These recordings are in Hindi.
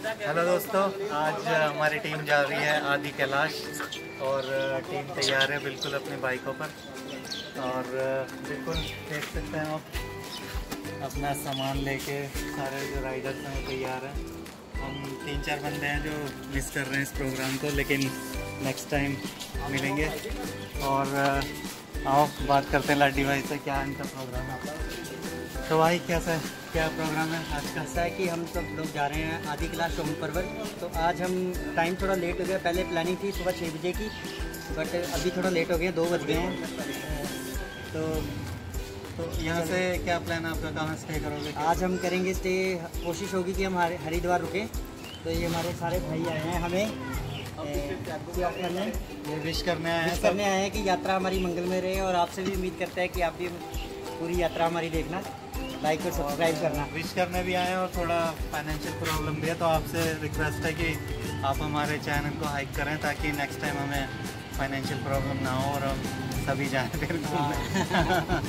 हेलो दोस्तों, आज हमारी टीम जा रही है आदि कैलाश और टीम तैयार है बिल्कुल अपनी बाइकों पर। और बिल्कुल देख सकते हैं आप अपना सामान लेके सारे जो राइडर्स हैं वो तैयार हैं। हम 3-4 बंदे हैं जो मिस कर रहे हैं इस प्रोग्राम को, लेकिन नेक्स्ट टाइम मिलेंगे। और आओ बात करते हैं लाडी भाई से, क्या इनका प्रोग्राम है। तो भाई क्या प्रोग्राम है आज का? ऐसा है कि हम सब लोग जा रहे हैं आदि कैलाश सोम पर्वत। तो आज हम टाइम थोड़ा लेट हो गया, पहले प्लानिंग थी सुबह 6 बजे की, बट अभी थोड़ा लेट हो गए, 2 बज गए हैं। तो यहाँ से क्या प्लान है आपका, कहाँ स्टे करोगे? आज हम करेंगे स्टे, कोशिश होगी कि हम हरिद्वार रुकें। तो ये हमारे सारे भाई आए हैं हमें क्या करने, ये विश करने आए हैं कि यात्रा हमारी मंगलमय रहे। और आपसे भी उम्मीद करते हैं कि आप भी पूरी यात्रा हमारी देखना, लाइक और सब्सक्राइब करना। विश करने भी आए हैं और थोड़ा फाइनेंशियल प्रॉब्लम भी है, तो आपसे रिक्वेस्ट है कि आप हमारे चैनल को हाइक करें ताकि नेक्स्ट टाइम हमें फाइनेंशियल प्रॉब्लम ना हो और हम सभी जाएँ फिर घूमने।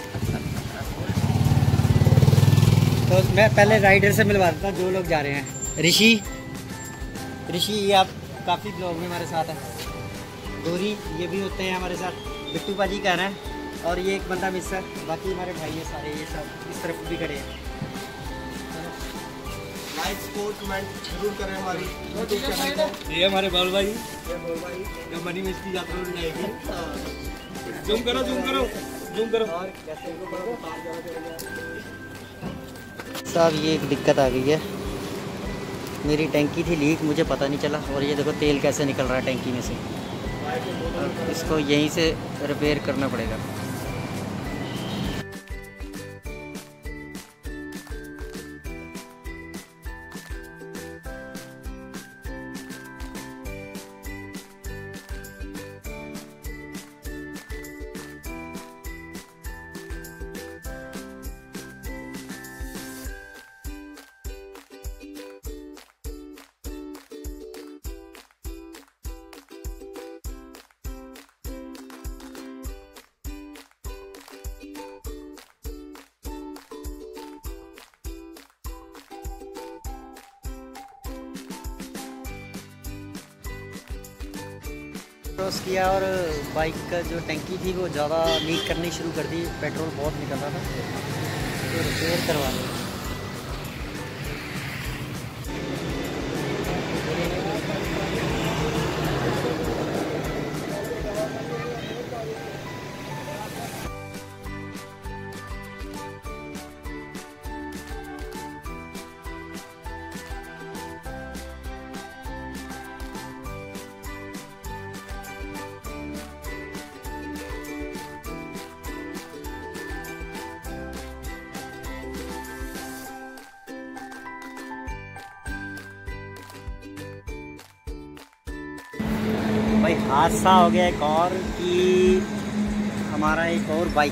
तो मैं पहले राइडर से मिलवा देता हूँ जो लोग जा रहे हैं। ऋषि ये आप काफ़ी ब्लॉग में हमारे साथ है। गौरी ये भी होते हैं हमारे साथ। बिट्टू पाजी कह रहे हैं। और ये एक बंदा मिस है, बाकी हमारे भाई है सारे, ये सब इस तरफ भी खड़े हैं। लाइक सपोर्ट कमेंट जरूर करें हमारी यूट्यूब चैनल को। ये हमारे बाल भाई जो मनी मिस की यात्रा में जाएगी। जूम करो। और कैसे साहब ये एक दिक्कत आ गई है, मेरी टैंकी थी लीक, मुझे पता नहीं चला। और ये देखो तेल कैसे निकल रहा है टैंकी में से, इसको यहीं से रिपेयर करना पड़ेगा। क्रॉस किया और बाइक का जो टैंकी थी वो ज़्यादा लीक करनी शुरू कर दी, पेट्रोल बहुत निकल रहा था, तो रिपेयर करवा दी। भाई हादसा हो गया एक और कि हमारा एक और बाइक,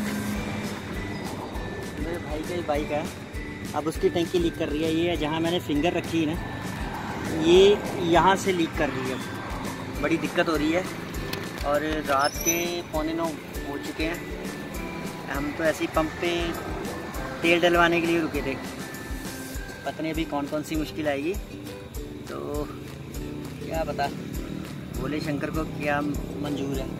मेरे भाई का ही बाइक है, अब उसकी टैंकी लीक कर रही है। ये जहाँ मैंने फिंगर रखी है ना, ये यहाँ से लीक कर रही है, बड़ी दिक्कत हो रही है। और रात के 8:45 हो चुके हैं, हम तो ऐसे ही पंप पे तेल डलवाने के लिए रुके थे। पता नहीं अभी कौन कौन सी मुश्किल आएगी, तो क्या पता भोले शंकर को क्या मंजूर है।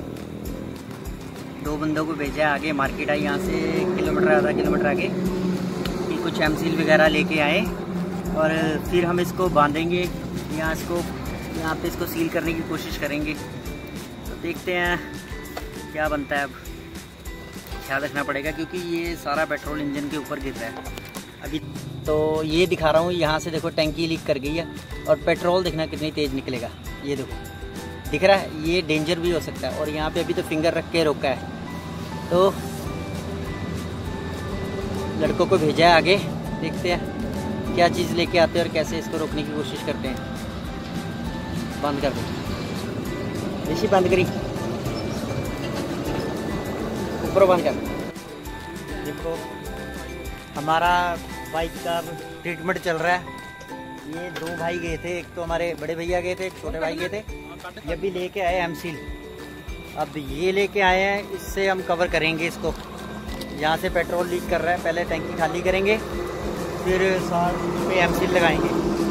2 बंदों को भेजा है आगे, मार्केट है यहाँ से 1 किलोमीटर आधा किलोमीटर आगे, कि कुछ एमसील वगैरह लेके आए और फिर हम इसको बांधेंगे यहाँ पे इसको सील करने की कोशिश करेंगे। तो देखते हैं क्या बनता है। अब ख्याल रखना पड़ेगा क्योंकि ये सारा पेट्रोल इंजन के ऊपर गिर रहा है अभी। तो ये दिखा रहा हूँ, यहाँ से देखो टैंकी लीक कर गई है और पेट्रोल देखना कितनी तेज़ निकलेगा। ये देखो दिख रहा है, ये डेंजर भी हो सकता है। और यहाँ पे अभी तो फिंगर रख के रोका है, तो लड़कों को भेजा है आगे, देखते हैं क्या चीज़ लेके आते हैं और कैसे इसको रोकने की कोशिश करते हैं। बंद कर दो ऋषि, बंद करी, ऊपर बंद कर। देखो हमारा बाइक का ट्रीटमेंट चल रहा है। ये 2 भाई गए थे, एक तो हमारे बड़े भैया गए थे, एक छोटे भाई गए थे। ये भी लेके आए एमसील, अब ये लेके आए हैं, इससे हम कवर करेंगे इसको। यहाँ से पेट्रोल लीक कर रहा है, पहले टैंकी खाली करेंगे, फिर साथ पे एमसील लगाएंगे।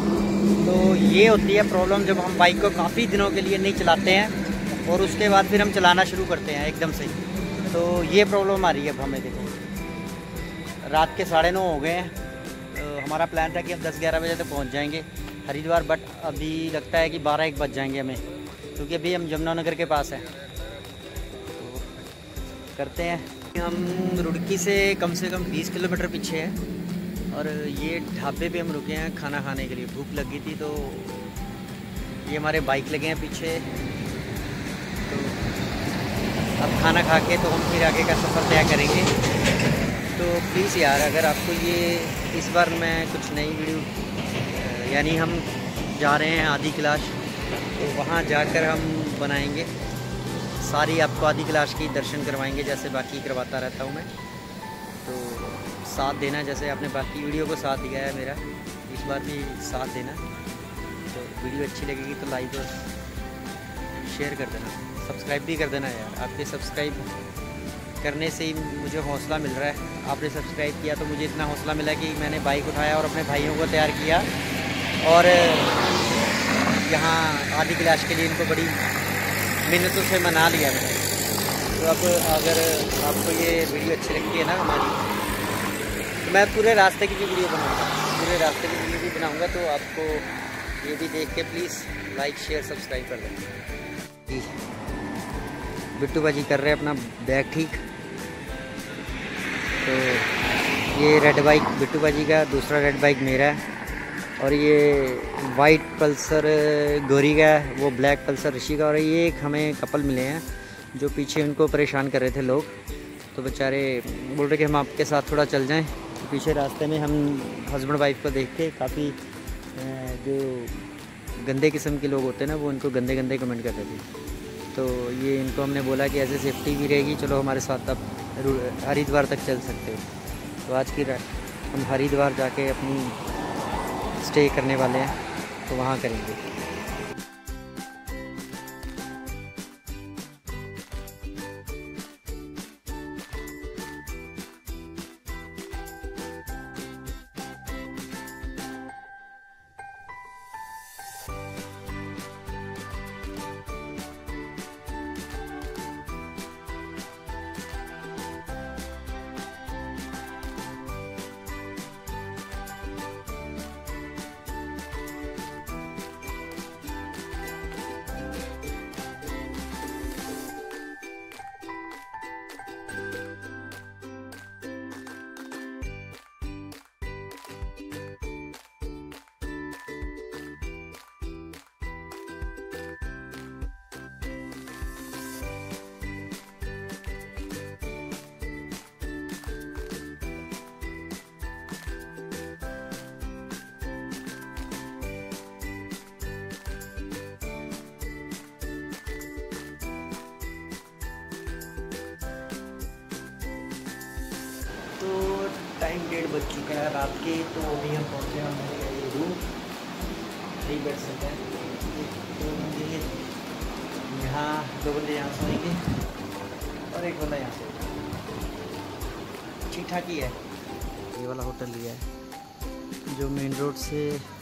तो ये होती है प्रॉब्लम जब हम बाइक को काफ़ी दिनों के लिए नहीं चलाते हैं और उसके बाद फिर हम चलाना शुरू करते हैं एकदम से, तो ये प्रॉब्लम आ रही है अब हमें। देखो रात के 9:30 हो गए हैं, तो हमारा प्लान था कि हम 10-11 बजे तक पहुंच जाएंगे हरिद्वार, बट अभी लगता है कि 12-1 बज जाएंगे हमें, क्योंकि अभी हम यमुनानगर के पास हैं। तो करते हैं, हम रुड़की से कम 20 किलोमीटर पीछे है और ये ढाबे पे हम रुके हैं खाना खाने के लिए। भूख लगी थी तो ये हमारे बाइक लगे हैं पीछे, तो अब खाना खा के तो हम फिर आगे का सफ़र तय करेंगे। तो प्लीज़ यार, अगर आपको ये इस बार मैं कुछ नई वीडियो, यानी हम जा रहे हैं आदि कैलाश, तो वहाँ जाकर हम बनाएंगे सारी, आपको आदि कैलाश की दर्शन करवाएंगे जैसे बाकी करवाता रहता हूँ मैं। तो साथ देना, जैसे आपने बाकी वीडियो को साथ दिया है मेरा, इस बार भी साथ देना। तो वीडियो अच्छी लगेगी तो लाइक और शेयर कर देना, सब्सक्राइब भी कर देना यार। आपके सब्सक्राइब करने से ही मुझे हौसला मिल रहा है। आपने सब्सक्राइब किया तो मुझे इतना हौसला मिला कि मैंने बाइक उठाया और अपने भाइयों को तैयार किया और यहाँ आदि कैलाश के लिए इनको बड़ी मिन्नतों से मना लिया मैंने। तो अब अगर आपको ये वीडियो अच्छी लगती है ना हमारी, तो मैं पूरे रास्ते की भी वीडियो बनाऊँगा, पूरे रास्ते की वीडियो भी बनाऊँगा, तो आपको ये भी देख के प्लीज़ लाइक शेयर सब्सक्राइब कर दें। बिट्टू भाजी कर रहे हैं अपना बैग ठीक। तो ये रेड बाइक बिट्टू भाजी का, दूसरा रेड बाइक मेरा है, और ये वाइट पल्सर गौरी का है, वो ब्लैक पल्सर ऋषि का। और ये एक हमें कपल मिले हैं जो पीछे उनको परेशान कर रहे थे लोग, तो बेचारे बोल रहे कि हम आपके साथ थोड़ा चल जाएं। तो पीछे रास्ते में हम हस्बैंड वाइफ को देख के काफ़ी जो गंदे किस्म के लोग होते हैं ना, वो इनको गंदे गंदे कमेंट कर रहे थे। तो ये इनको हमने बोला कि ऐसे सेफ्टी भी रहेगी, चलो हमारे साथ आप हरिद्वार तक चल सकते हो। तो आज की रात हम हरिद्वार जाके अपनी स्टे करने वाले हैं, तो वहाँ करेंगे। तो टाइम 1:30 बज चुका है रात के, तो अभी हम पहुँचे हैं हमारे रूम। 3 बेड सेट है, 2 बंदे यहाँ, 2 बंदे यहाँ सोएंगे और 1 बंदा यहाँ सोएगा। ठीक ठाक ही है। ये वाला होटल लिया है जो मेन रोड से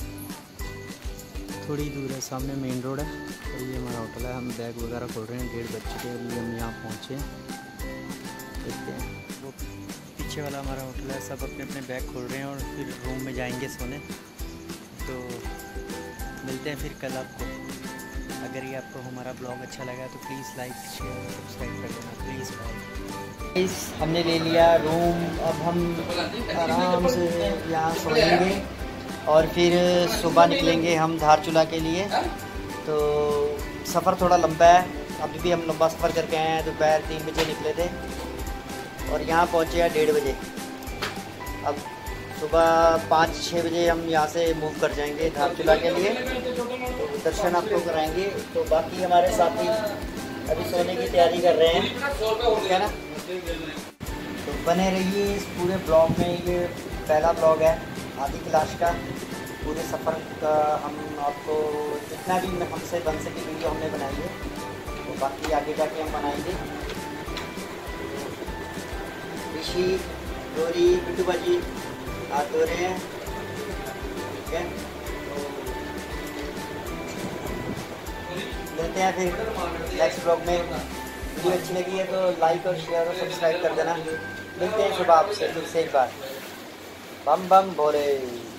थोड़ी दूर है, सामने मेन रोड है, और ये हमारा होटल है। हम बैग वगैरह खोल रहे हैं, 1:30 बज चुके हैं, अभी हम यहाँ पहुँचे। देखते हैं, वो पीछे वाला हमारा होटल है, सब अपने अपने बैग खोल रहे हैं और फिर रूम में जाएंगे सोने। तो मिलते हैं फिर कल आपको। अगर ये आपको हमारा ब्लॉग अच्छा लगा तो प्लीज़ लाइक शेयर सब्सक्राइब कर देना प्लीज़। प्लीज़ हमने ले लिया रूम, अब हम आराम से यहाँ सोएंगे और फिर सुबह निकलेंगे हम धारचूला के लिए। तो सफ़र थोड़ा लंबा है, अभी भी हम लंबा सफ़र करके आए हैं। दोपहर 3 बजे निकले थे और यहाँ पहुँचे हैं 1:30 बजे। अब सुबह 5-6 बजे हम यहाँ से मूव कर जाएंगे धारचूला के लिए, तो दर्शन आपको कराएंगे। तो बाकी हमारे साथी अभी सोने की तैयारी कर रहे हैं, ठीक है ना। तो बने रहिए इस पूरे ब्लॉग में। ये पहला ब्लॉग है आदि कैलाश का, पूरे सफ़र का हम आपको जितना भी हमसे बन सके वीडियो हमने बनाई है, तो बाकी आगे जाके हम बनाएंगे। ऋषि, गौरी, बिट्टू भाजी हाथ धो रहे हैं, ठीक है। तो मिलते हैं फिर नेक्स्ट ब्लॉग में। वीडियो अच्छी लगी है तो लाइक और शेयर और सब्सक्राइब कर देना। मिलते हैं सुबह आपसे फिर से एक बार। बम बम भोले।